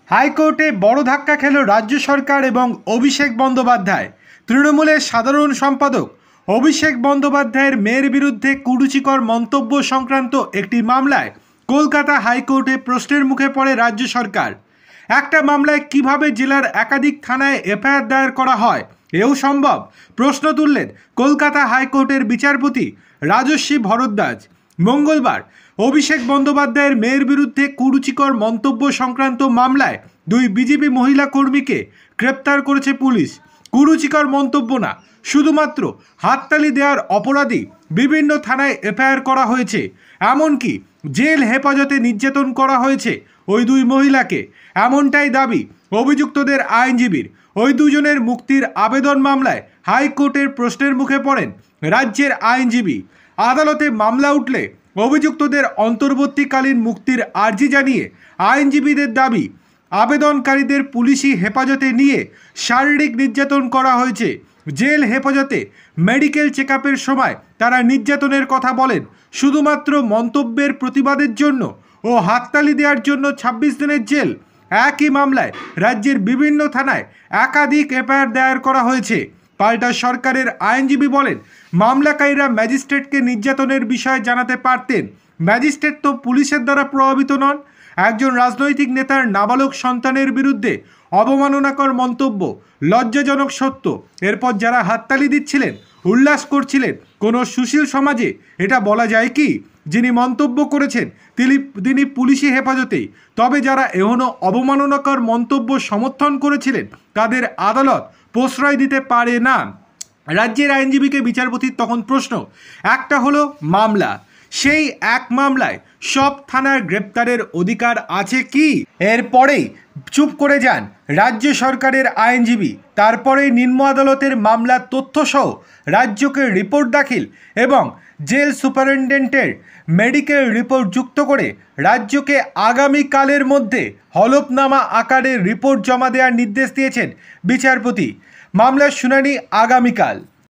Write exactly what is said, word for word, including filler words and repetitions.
হাইকোর্টে বড় ধাক্কা খেল রাজ্য সরকার এবং অভিষেক বন্দ্যোপাধ্যায়। তৃণমূলের সাধারণ সম্পাদক অভিষেক বন্দ্যোপাধ্যায়ের মেয়ের বিরুদ্ধে কুরুচিকর মন্তব্য সংক্রান্ত একটি মামলায় কলকাতা হাইকোর্টে প্রশ্নের মুখে পড়ে রাজ্য সরকার। একটা মামলায় কিভাবে জেলার একাধিক থানায় এফআইআর দায়ের করা হয়, এও সম্ভব? প্রশ্ন তুললেন কলকাতা হাইকোর্টের বিচারপতি রাজস্বী ভরদ্বাজ। মঙ্গলবার অভিষেক বন্দ্যোপাধ্যায়ের মেয়ের বিরুদ্ধে কুরুচিকর মন্তব্য সংক্রান্ত মামলায় দুই বিজেপি মহিলা কর্মীকে গ্রেপ্তার করেছে পুলিশ। কুরুচিকর মন্তব্য না, শুধুমাত্র হাততালি দেওয়ার অপরাধী বিভিন্ন থানায় এফআইআর করা হয়েছে। এমনকি জেল হেফাজতে নির্যাতন করা হয়েছে ওই দুই মহিলাকে, এমনটাই দাবি অভিযুক্তদের আইনজীবীর। ওই দুজনের মুক্তির আবেদন মামলায় হাইকোর্টের প্রশ্নের মুখে পড়েন রাজ্যের আইনজীবী। আদালতে মামলা উঠলে অভিযুক্তদের অন্তর্বর্তীকালীন মুক্তির আর্জি জানিয়ে আইনজীবীদের দাবি, আবেদনকারীদের পুলিশি হেফাজতে নিয়ে শারীরিক নির্যাতন করা হয়েছে। জেল হেফাজতে মেডিকেল চেক আপের সময় তারা নির্যাতনের কথা বলেন। শুধুমাত্র মন্তব্যের প্রতিবাদের জন্য ও হাততালি দেওয়ার জন্য ছাব্বিশ দিনের জেল। একই মামলায় রাজ্যের বিভিন্ন থানায় একাধিক এফআইআর দায়ের করা হয়েছে। পাল্টা সরকারের আইনজীবী বলেন, মামলাকারীরা ম্যাজিস্ট্রেটকে নির্যাতনের বিষয়ে জানাতে পারতেন। ম্যাজিস্ট্রেট তো পুলিশের দ্বারা প্রভাবিত নন। একজন রাজনৈতিক নেতার নাবালক সন্তানের বিরুদ্ধে অবমাননাকর মন্তব্য লজ্জাজনক সত্য। এরপর যারা হাততালি দিচ্ছিলেন, উল্লাস করছিলেন, কোনো সুশীল সমাজে এটা বলা যায় কি যিনি মন্তব্য করেছেন তিনি তিনি পুলিশি হেফাজতেই? তবে যারা এখনও অবমাননাকর মন্তব্য সমর্থন করেছিলেন তাদের আদালত প্রশ্রয় দিতে পারে না। রাজ্যের আইনজীবীকে বিচারপতির তখন প্রশ্ন, একটা হলো মামলা, সেই এক মামলায় সব থানার গ্রেপ্তারের অধিকার আছে কি? এরপরেই চুপ করে যান রাজ্য সরকারের আইনজীবী। তারপরে নিম্ন আদালতের মামলার তথ্যসহ রাজ্যকে রিপোর্ট দাখিল এবং জেল সুপারিনটেন্ডেন্টের মেডিকেল রিপোর্ট যুক্ত করে রাজ্যকে আগামীকালের মধ্যে হলফনামা আকারে রিপোর্ট জমা দেওয়ার নির্দেশ দিয়েছেন বিচারপতি। মামলার শুনানি আগামীকাল।